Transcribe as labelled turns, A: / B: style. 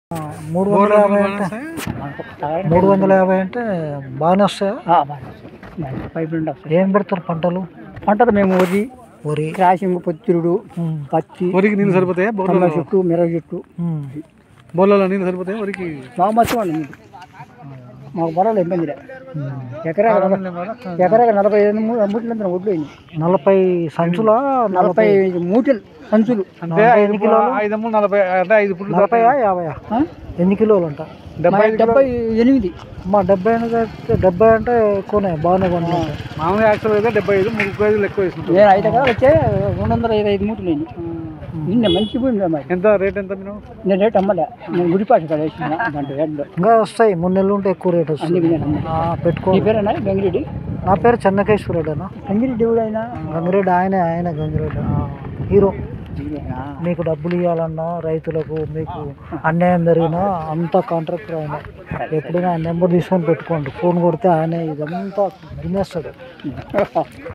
A: 350 అంటే 350 అంటే బాగానే వస్తాయా?
B: పైపులు వస్తాయి.
A: ఏం పెడతారు పంటలు?
B: పంటలు మేము
A: వరి,
B: క్రాసింగ్, పొత్తిరుడు, పత్తి.
C: వరికి నీళ్ళు సరిపోతాయా?
B: బొమ్మ చెట్టు, మిరగ చెట్టు.
C: బోర్లలో నీళ్ళు సరిపోతాయి వరికి?
B: బాగా మంచిగా అండి నీళ్ళు. మాకు బొరలు ఇబ్బంది లేదు. ఎకరాక 45 మూటలు ఒడ్లు అయినాయి.
A: 40 సంచుల
B: 40 మూటలు సంచులు.
C: అంటే
A: ఎన్ని కిలోలు?
C: 540 అంటే 5 ఫుట్లు
A: 40 50 ఎన్ని కిలోలు అంట?
B: 78.
A: మా 70 అంటే ఎక్కువనే, బాగానే కొన్నా.
C: మామూలుగా యాక్చువల్ అయితే 75 35 ఎక్కువ వేసుకుంటాం.
B: 5 ఎకరాలు వచ్చే 225 మూటలు అయినాయి. నిన్న మంచి పోయింది మరి.
C: ఎంత రేట్ ఎంత మీరు?
B: నేను రేట్ అమ్మలే, నేను గుడిపాటి కాడ వేసిన దాంట్లో హెడ్లో.
A: ఇంకా వస్తాయి 3 నెలలు ఉంటే ఎక్కువ రేట్ వస్తుంది. పెట్టుకో.
B: నీ పేరేనా? గంగిరెడ్డి.
A: నా పేరు చెన్నకేశ్వరరెడ్డి.
B: గంగిరెడ్డి ఎవరైనా?
A: గంగిరెడ్డి ఆయన గంగిరెడ్డి హీరో. మీకు డబ్బులు ఇవ్వాలన్నా, రైతులకు మీకు అన్యాయం జరిగినా అంతా కాంట్రాక్టర్ ఆయన. ఎప్పుడైనా ఆయన నెంబర్ తీసుకొని పెట్టుకోండి. ఫోన్ కొడితే ఆయన ఇదంతా తినేస్తాడు.